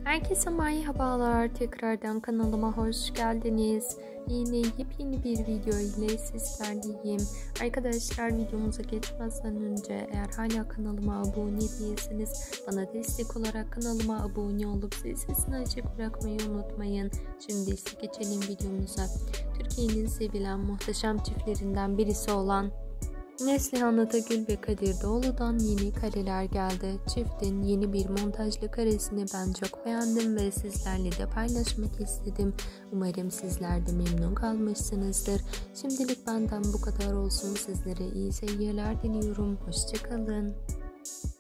Herkese merhabalar. Tekrardan kanalıma hoş geldiniz. Yine yepyeni bir video ile sizlerleyim. Arkadaşlar, videomuza geçmeden önce eğer hala kanalıma abone değilseniz bana destek olarak kanalıma abone olup zil sesini açık bırakmayı unutmayın. Şimdi ise geçelim videomuza. Türkiye'nin sevilen muhteşem çiftlerinden birisi olan Neslihan Atagül ve Kadir Doğulu'dan yeni kareler geldi. Çiftin yeni bir montajlı karesini ben çok beğendim ve sizlerle de paylaşmak istedim. Umarım sizler de memnun kalmışsınızdır. Şimdilik benden bu kadar olsun. Sizlere iyi seyirler diliyorum. Hoşça kalın.